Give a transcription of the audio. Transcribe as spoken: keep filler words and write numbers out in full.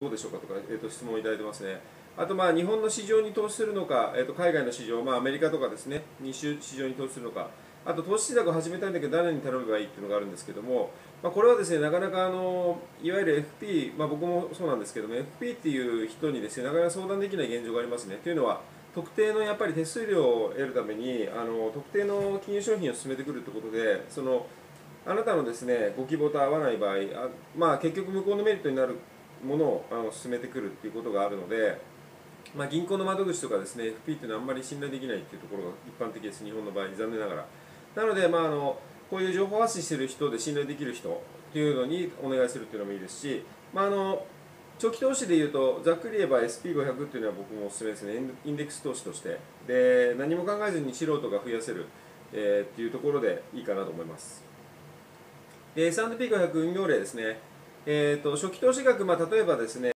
どうでしょうかとか、えー、と質問をいただいてますね。あと、まあ日本の市場に投資するのか、えー、と海外の市場、まあ、アメリカとかですね、に種市場に投資するのか、あと投資信託を始めたいんだけど、誰に頼めばいいっていうのがあるんですけども、まあ、これはですね、なかなかあのいわゆる エフピー、まあ、僕もそうなんですけども、エフピー っていう人にですね、なかなか相談できない現状がありますね。というのは、特定のやっぱり手数料を得るために、あの特定の金融商品を進めてくるということで、そのあなたのですねご希望と合わない場合、あまあ、結局向こうのメリットになるものをあの進めてくるということがあるので、まあ、銀行の窓口とかですね エフピー っていうのはあんまり信頼できないというところが一般的です、日本の場合、残念ながら。なので、まあ、あのこういう情報発信している人で信頼できる人というのにお願いするというのもいいですし、まあ、あの長期投資でいうと、ざっくり言えば エスピーごひゃく っていうのは僕もおすすめですね、インデックス投資として。で、何も考えずに素人が増やせる、えー、っていうところでいいかなと思います。で、エスアンドピーごひゃく 運用例ですね。えーと、初期投資額、まあ、例えばですね、